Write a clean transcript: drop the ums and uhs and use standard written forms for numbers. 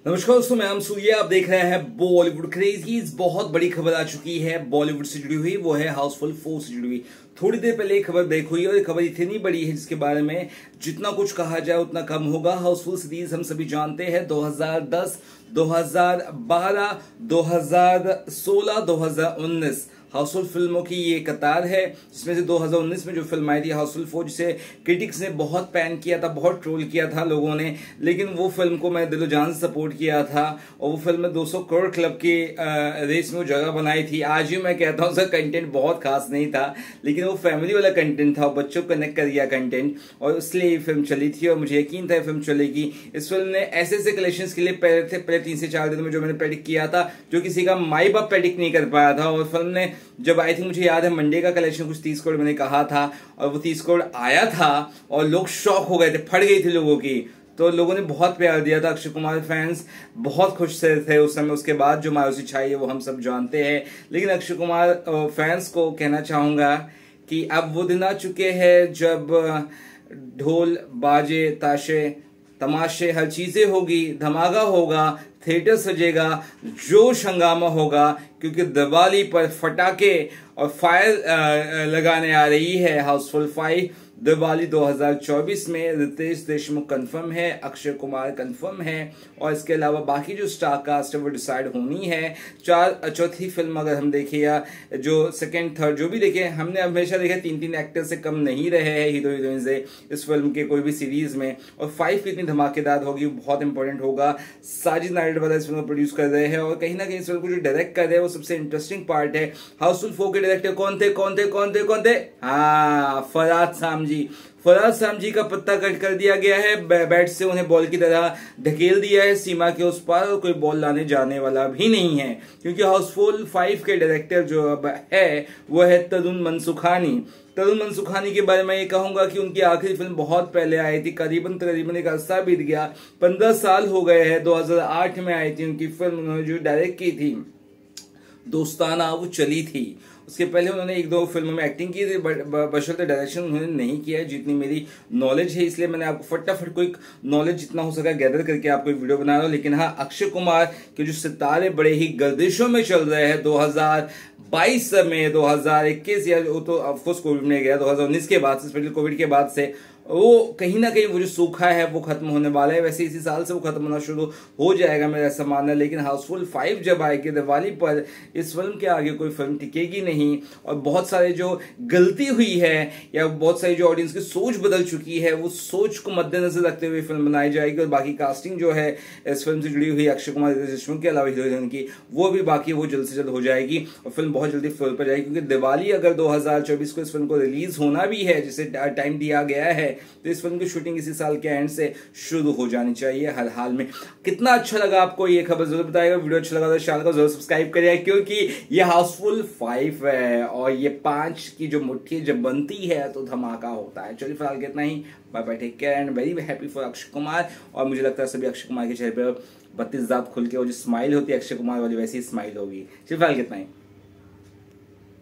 नमस्कार दोस्तों, मैं सूर्या। आप देख रहे हैं बॉलीवुड क्रेजीज। बहुत बड़ी खबर आ चुकी है बॉलीवुड से जुड़ी हुई, वो है हाउसफुल 4 से जुड़ी हुई। थोड़ी देर पहले एक खबर ब्रेक हुई और ये खबर इतनी बड़ी है जिसके बारे में जितना कुछ कहा जाए उतना कम होगा। हाउसफुल सीरीज हम सभी जानते हैं 2010, 2012, 2016, 2019 हाउसफुल फिल्मों की ये कतार है, जिसमें से 2019 में जो फिल्म आई थी हाउसफुल 4, जिसे क्रिटिक्स ने बहुत पैन किया था, बहुत ट्रोल किया था लोगों ने, लेकिन वो फिल्म को मैं दिलो जान से सपोर्ट किया था और वो फिल्म में 200 करोड़ क्लब की रेस में वो जगह बनाई थी। आज भी मैं कहता हूँ उसका कंटेंट बहुत खास नहीं था, लेकिन वो फैमिली वाला कंटेंट था, बच्चों को कनेक्ट कर दिया कंटेंट, और इसलिए ये फिल्म चली थी और मुझे यकीन था ये फिल्म चलेगी। इस फिल्म ने ऐसे ऐसे कलेक्शंस के लिए पहले 3 से 4 दिन में जो मैंने प्रेडिक्ट किया था, जो किसी का माई बाप प्रेडिक्ट नहीं कर पाया था। और फिल्म ने जब आई थी, मुझे याद है मंडे का कलेक्शन कुछ 30 करोड़ मैंने कहा था और वो 30 करोड़ आया था और लोग शॉक हो गए थे, फट गई थी लोगों की। तो लोगों ने बहुत प्यार दिया था, अक्षय कुमार फैंस बहुत खुश से थे उस समय। उसके बाद जो मायूसी छाई है वो हम सब जानते हैं, लेकिन अक्षय कुमार फैंस को कहना चाहूंगा कि अब वो दिन आ चुके हैं जब ढोल बाजे ताशे तमाशे हर चीजें होगी, धमाका होगा, थिएटर सजेगा, जोश हंगामा होगा, क्योंकि दिवाली पर फटाके और फायर लगाने आ रही है हाउसफुल 5। दिवाली 2024 में रितेश देशमुख कंफर्म है, अक्षय कुमार कंफर्म है और इसके अलावा बाकी जो स्टार कास्ट है वो डिसाइड होनी है। चौथी फिल्म अगर हम देखें या जो सेकंड थर्ड जो भी देखें, हमने हमेशा देखा 3-3 एक्टर से कम नहीं रहे हैं हीरो हीरोइन से इस फिल्म के कोई भी सीरीज में, और 5 कितनी धमाकेदार होगी बहुत इंपॉर्टेंट होगा। साजिद नाडियाडवाला इस फिल्म को प्रोड्यूस कर रहे हैं और कहीं ना कहीं इस फिल्म को जो डायरेक्ट कर रहे हैं वो सबसे इंटरेस्टिंग पार्ट है। हाउसफुल 4 के डायरेक्टर कौन थे? हाँ, फराज सामजी का पत्ता कट कर दिया गया है, बैट से उन्हें बॉल की तरह ढकेल दिया है सीमा के उस पार, और कोई बॉल लाने जाने वाला भी नहीं है, क्योंकि हाउसफुल 5 के डायरेक्टर जो अब है वो है तरुण मनसुखानी के बारे में ये कहूंगा कि उनकी आखिरी फिल्म बहुत पहले आई थी, करीबन एक अरसा बीत गया, 15 साल हो गए हैं। 2008 में आई थी उनकी फिल्म, उन्होंने जो डायरेक्ट की थी दोस्ताना, वो चली थी। उसके पहले उन्होंने 1-2 फिल्मों में एक्टिंग की थी, बशर्ते डायरेक्शन उन्होंने नहीं किया है जितनी मेरी नॉलेज है, इसलिए मैंने आपको फटाफट कोई नॉलेज जितना हो सका गैदर करके आपको वीडियो बना रहा हूं। लेकिन हाँ, अक्षय कुमार के जो सितारे बड़े ही गर्दिशों में चल रहे हैं 2022 में, 2021 या वो तो ऑफकोर्स कोविड में गया, 2019 के बाद से, स्पेशली कोविड के बाद से वो कहीं ना कहीं वो जो सूखा है वो खत्म होने वाला है। वैसे इसी साल से वो खत्म होना शुरू हो जाएगा मेरा ऐसा मानना है, लेकिन हाउसफुल 5 जब आएगी दिवाली पर, इस फिल्म के आगे कोई फिल्म टिकेगी नहीं। और बहुत सारे जो गलती हुई है या बहुत सारी जो ऑडियंस की सोच बदल चुकी है, वो सोच को मद्देनजर रखते हुए फिल्म बनाई जाएगी। और बाकी कास्टिंग जो है इस फिल्म से जुड़ी हुई अक्षय कुमार देशमुख के अलावा हीरोइन की, वो भी बाकी वो जल्द से जल्द हो जाएगी और फिल्म बहुत जल्दी फ्लोर पर जाएगी, क्योंकि दिवाली अगर 2024 को इस फिल्म को रिलीज होना भी है, जिसे टाइम दिया गया है, तो इस फिल्म की शूटिंग इसी साल के एंड से शुरू हो जानी चाहिए हर हाल में। कितना अच्छा लगा आपको ये खबर जरूर बताइएगा। वीडियो अच्छा लगा तो चैनल को जरूर सब्सक्राइब करिएगा, क्योंकि ये हाउसफुल 5 है और ये 5 की जो मुट्ठी जब बनती है तो धमाका होता है। चलिए फिलहाल कितना ही, bye bye, take care and very happy for Akshay Kumar. और मुझे लगता है सभी अक्षय कुमार के चेहरे पर 32 दांत खुल के वो जो स्माइल होती है अक्षय कुमार वाली, वैसी स्माइल होगी। चलिए फिलहाल कितना ही।